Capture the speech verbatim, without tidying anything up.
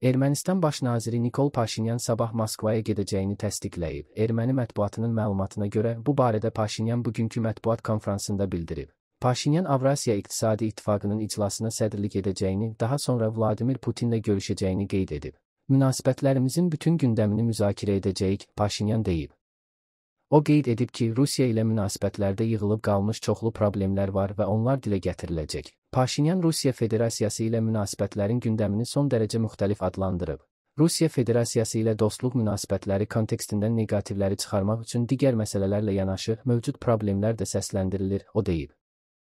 Ermənistan baş naziri Nikol Paşinyan sabah Moskvaya gedəcəyini təsdiqləyib. Erməni mətbuatının məlumatına görə bu barədə Paşinyan bugünkü mətbuat konfransında bildirib. Paşinyan Avrasiya İqtisadi İttifaqının iclasına sədrlik edəcəyini, daha sonra Vladimir Putinlə görüşəcəyini qeyd edib. Münasibətlərimizin bütün gündəmini müzakirə edəcəyik, Paşinyan deyib. O qeyd edib ki, Rusiya ilə münasibətlərdə yığılıb qalmış çoxlu problemlər var və onlar dilə gətiriləcək. Paşinyan Rusiya Federasiyası ilə münasibətlərin gündəmini son dərəcə müxtəlif adlandırıb. Rusiya Federasiyası ilə dostluq münasibətləri kontekstindən neqativləri çıxarmaq üçün digər məsələlərlə yanaşı mövcud problemlər də səsləndirilir, o deyib.